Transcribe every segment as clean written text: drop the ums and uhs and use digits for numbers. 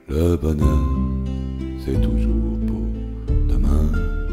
Le bonheur, c'est toujours pour demain.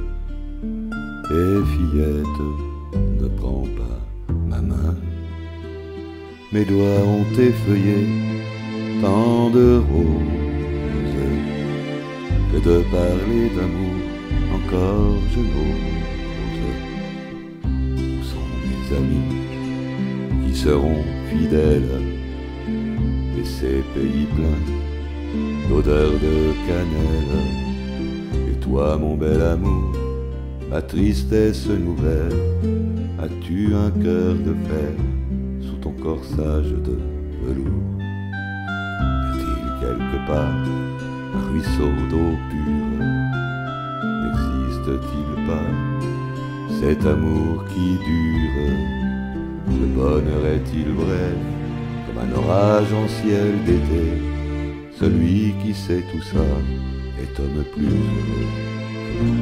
Et fillette, ne prends pas ma main. Mes doigts ont effeuillé tant de roses que de parler d'amour encore je n'ose. Où sont mes amis qui seront fidèles et ces pays pleins d'odeur de cannelle? Et toi mon bel amour, ma tristesse nouvelle, as-tu un cœur de fer sous ton corsage de velours? Y a-t-il quelque part un ruisseau d'eau pure? N'existe-t-il pas cet amour qui dure? Le bonheur est-il bref comme un orage en ciel d'été? Celui qui sait tout ça est homme plus heureux que moi.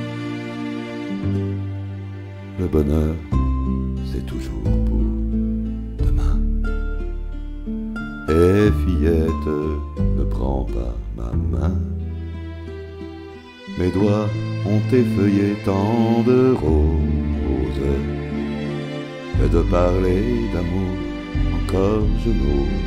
Le bonheur, c'est toujours pour demain. Et fillette, ne prends pas ma main. Mes doigts ont effeuillé tant de roses que de parler d'amour encore je n'ose.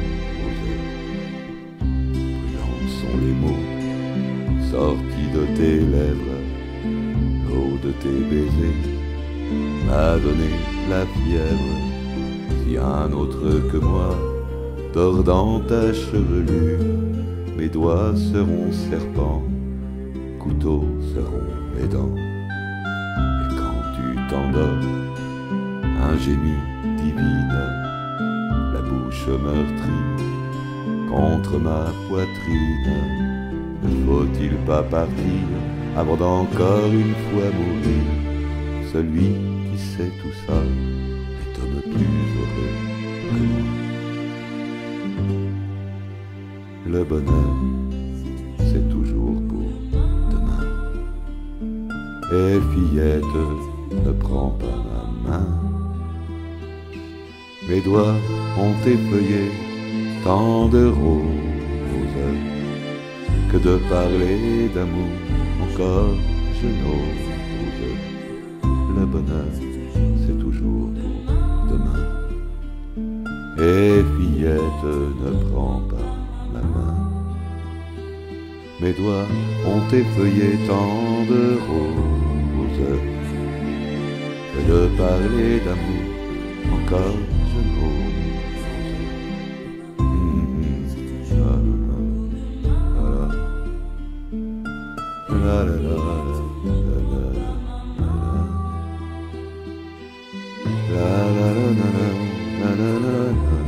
Sont les mots sortis de tes lèvres, l'eau de tes baisers m'a donné la fièvre. Si un autre que moi dort dans ta chevelure, mes doigts seront serpents, couteaux seront mes dents. Et quand tu t'endors, ingénue divine, la bouche meurtrie contre ma poitrine, ne faut-il pas partir avant d'encore une fois mourir? Celui qui sait tout ça est homme plus heureux que moi. Le bonheur, c'est toujours pour demain. Et fillette, ne prends pas ma main. Mes doigts ont effeuillé tant de roses que de parler d'amour encore je n'ose. Le bonheur, c'est toujours pour demain. Et fillette, ne prends pas ma main. Mes doigts ont effeuillé tant de roses que de parler d'amour encore je n'ose. La la la la la la la la la la la la.